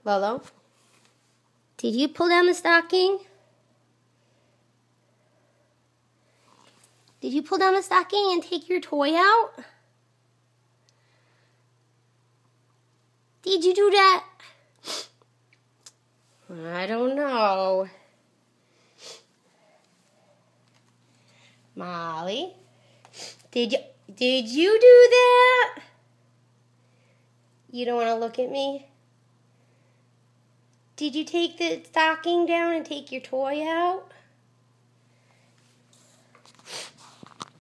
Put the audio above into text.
Lolo, did you pull down the stocking? Did you pull down the stocking and take your toy out? Did you do that? I don't know. Molly, did you do that? You don't want to look at me? Did you take the stocking down and take your toy out?